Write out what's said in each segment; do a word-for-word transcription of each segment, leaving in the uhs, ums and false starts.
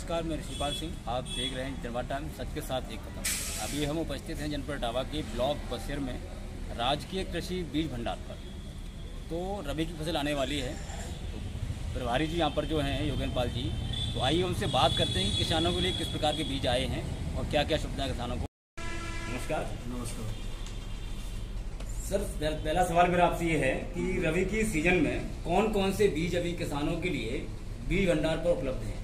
नमस्कार, मैं ऋषिपाल सिंह। आप देख रहे हैं जनवाद टाइम, सच के साथ एक कदम। अभी हम उपस्थित हैं जनपद इटावा के ब्लॉक बसेर में राजकीय कृषि बीज भंडार पर। तो रबी की फसल आने वाली है, तो प्रभारी जी यहाँ पर जो हैं योगेंद्र पाल जी, तो आइए उनसे बात करते हैं कि किसानों के लिए किस प्रकार के बीज आए हैं और क्या क्या सुविधाएं किसानों को। नमस्कार। नमस्कार सर, पहला सवाल मेरा आपसे ये है कि रबी की सीजन में कौन कौन से बीज अभी किसानों के लिए बीज भंडार पर उपलब्ध हैं?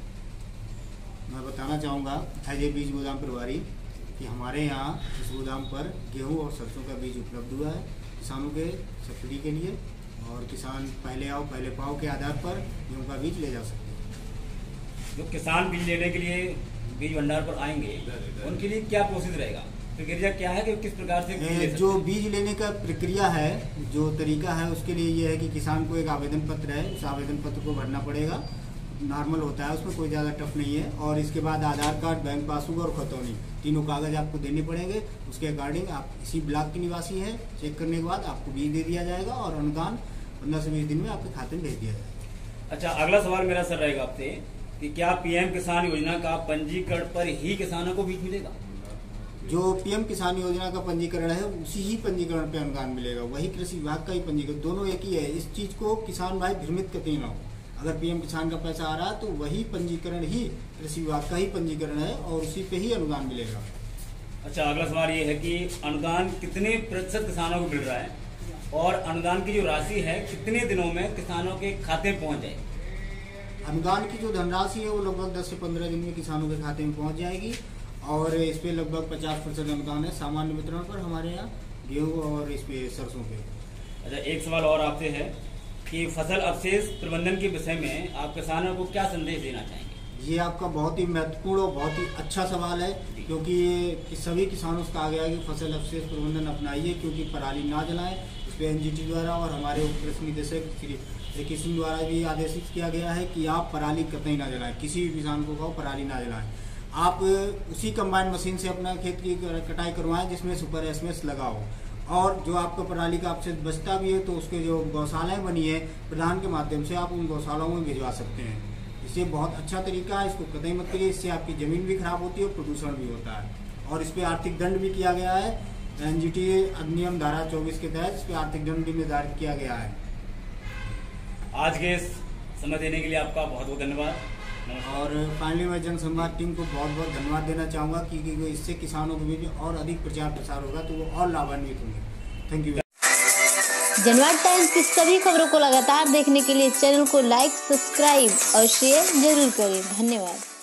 मैं बताना चाहूँगा अजय बीज गोदाम प्रभारी कि हमारे यहाँ इस गोदाम पर गेहूं और सरसों का बीज उपलब्ध हुआ है किसानों के सब्सिडी के लिए, और किसान पहले आओ पहले पाओ के आधार पर गेहूं का बीज ले जा सकते हैं। जो किसान बीज लेने के लिए बीज भंडार पर आएंगे उनके लिए क्या प्रोसेस रहेगा, प्रक्रिया क्या है कि किस प्रकार से बीज ले जो बीज लेने का प्रक्रिया है, जो तरीका है, उसके लिए ये है कि किसान को एक आवेदन पत्र है, उस आवेदन पत्र को भरना पड़ेगा। नॉर्मल होता है, उसमें कोई ज़्यादा टफ नहीं है। और इसके बाद आधार कार्ड, बैंक पासबुक और खतौनी, तीनों कागज आपको देने पड़ेंगे। उसके अकॉर्डिंग आप इसी ब्लॉक के निवासी हैं, चेक करने के बाद आपको बीज दे दिया जाएगा और अनुदान पंद्रह से बीस दिन में आपके खाते में भेज दिया जाएगा। अच्छा, अगला सवाल मेरा सर रहेगा आपसे कि क्या पीएम किसान योजना का पंजीकरण पर ही किसानों को बीज मिलेगा? जो पीएम किसान योजना का पंजीकरण है उसी ही पंजीकरण पे अनुदान मिलेगा, वही कृषि विभाग का ही पंजीकरण, दोनों एक ही है। इस चीज को किसान भाई भ्रमित कतई ना हो। अगर पीएम किसान का पैसा आ रहा है तो वही पंजीकरण ही कृषि विभाग का ही पंजीकरण है और उसी पे ही अनुदान मिलेगा। अच्छा, अगला सवाल ये है कि अनुदान कितने प्रतिशत किसानों को मिल रहा है और अनुदान की जो राशि है कितने दिनों में किसानों के खाते में पहुंच जाएगी? अनुदान की जो धनराशि है वो लगभग दस से पंद्रह दिन में किसानों के खाते में पहुंच जाएगी और इस पे लगभग पचास प्रतिशत अनुदान है सामान्य वितरण पर हमारे यहाँ गेहूँ और इस पे सरसों पे। अच्छा, एक सवाल और आपसे है कि फसल अवशेष प्रबंधन के विषय में आप किसानों को क्या संदेश देना चाहेंगे? ये आपका बहुत ही महत्वपूर्ण और बहुत ही अच्छा सवाल है, क्योंकि ये सभी किसानों से कहा गया है कि फसल अवशेष प्रबंधन अपनाइए, क्योंकि पराली ना जलाएं। इस पे एनजीटी द्वारा और हमारे उप कृषि निदेशक श्री श्री सिंह द्वारा भी आदेशित किया गया है कि आप पराली कतई ना जलाएं, किसी भी किसान को कहो पराली ना जलाएं। आप उसी कंबाइन मशीन से अपना खेत की कटाई करवाएं जिसमें सुपर एसएमएस लगाओ, और जो आपका पराली का अवशेष बचता भी है तो उसके जो गौशालाएं बनी है प्रधान के माध्यम से आप उन गौशालाओं में भिजवा सकते हैं। इससे बहुत अच्छा तरीका है, इसको कतई मत करिए, इससे आपकी जमीन भी खराब होती है और प्रदूषण भी होता है। और इस पर आर्थिक दंड भी किया गया है, एनजीटी अधिनियम धारा चौबीस के तहत इस पर आर्थिक दंड भी निर्धारित किया गया है। आज के समय देने के लिए आपका बहुत बहुत धन्यवाद। और फाइनली मैं जनसंवाद टीम को बहुत बहुत धन्यवाद देना चाहूँगा क्योंकि इससे किसानों के बीच और अधिक प्रचार प्रसार होगा तो वो और लाभान्वित होंगे। Thank you. जनवाद टाइम्स की सभी खबरों को लगातार देखने के लिए चैनल को लाइक, सब्सक्राइब और शेयर जरूर करें। धन्यवाद।